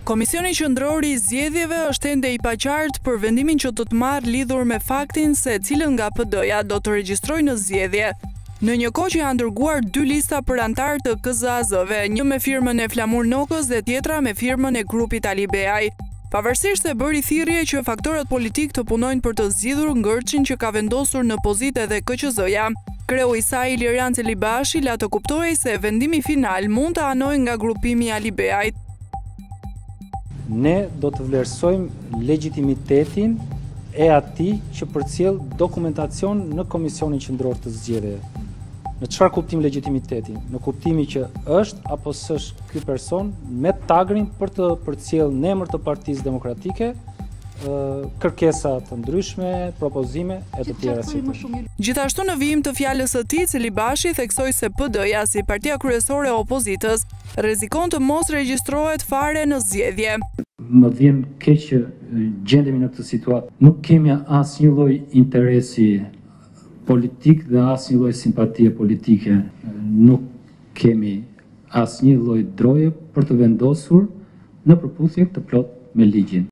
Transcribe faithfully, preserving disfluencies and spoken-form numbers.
Komisioni Qendror i Zgjedhjeve është ende i paqartë për vendimin që do të marrë lidhur me faktin se cilën nga P D-ja do të regjistrojë në zgjedhje. Në një kohë që janë dërguar dy lista për antar të K Z A Z-ve, një me firmën e Flamur Nokës dhe tjetra me firmën e grupit Ali Beaj. Pavarësisht se bëri thirrje që faktorët politik të punojnë për të zgjidhur ngërçin që ka vendosur në pozitë edhe K Q Z-ja, kreu i saj Iliran Celibashi la të kuptojë se vendimi final mund të anojë nga grupimi Ali Beajt. Ne do të vlerësojmë legitimitetin e atij që përcjell dokumentacion në Komisionin Qendror të Zgjedhjeve. Në çfarë kuptim legitimiteti? Në kuptimi që është apo s'është ky person me tagrin për të përcjell në emër të Partisë Demokratike kërkesa të ndryshme, propozime e të tjera si këto. Gjithashtu në vijim të fjalës së tij, Celibashi theksoi se P D-ja si partia kryesore e opozitës rrezikon të mos regjistrohet fare në zgjedhje. Më vjen keq që gjendemi në këtë situatë. Nuk kemi asnjë lloj interesi politik dhe asnjë lloj simpatie politike. Nuk kemi asnjë lloj droje për të vendosur në përputhje të plot me ligjin.